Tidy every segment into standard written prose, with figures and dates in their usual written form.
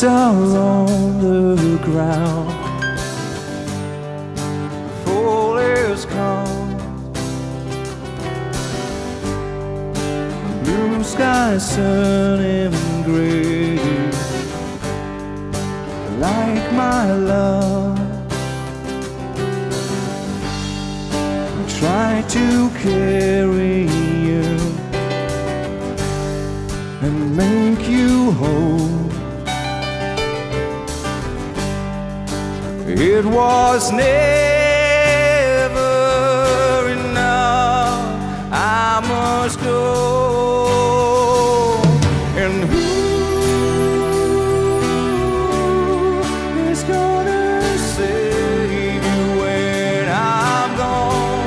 leaves are on the ground. Fall is calm. Blue skies turning gray, like my love. I try to carry you and make you whole. It was never enough. I must go. And who is gonna save you when I'm gone?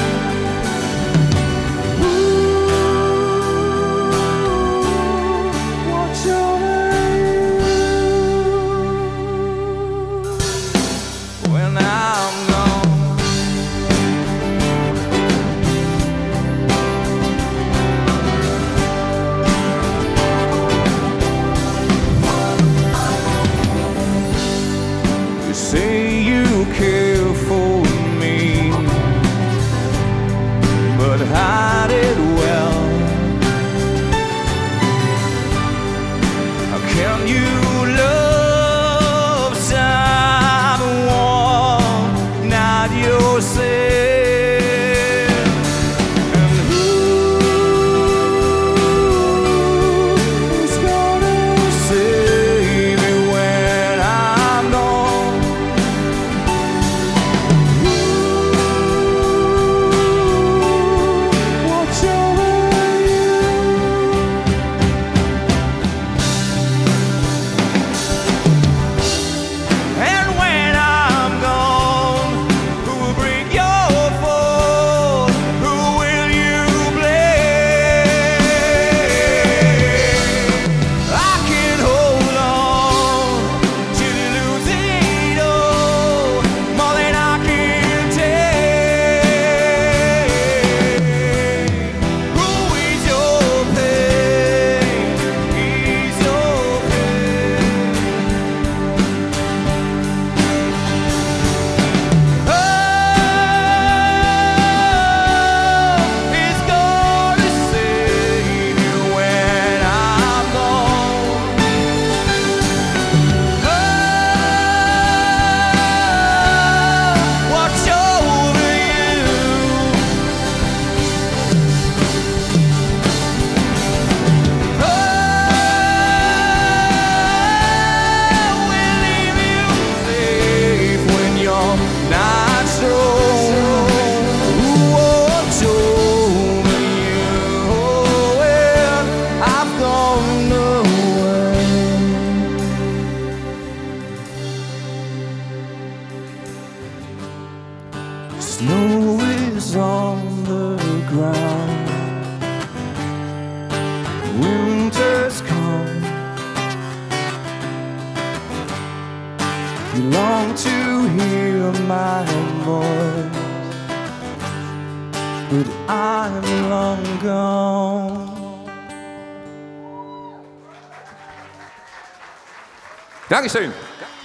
Watch over you when I'm gone. You say you care for me, but hide it well. How can you love someone not yourself? And who is gonna save me when I'm gone? Watch over you. And when I'm gone, who will bring your fall? Who will you blame? I can hold on to losing all more than I can take. Who is your pain? Is your pain? Oh, it's gonna save you when I'm gone. Oh, watch over you. Oh, we'll leave you safe when you're not strong. Watch over you when I've gone away. Snow is on the ground. Winter's come. You long to hear my voice, but I'm long gone. Dankeschön.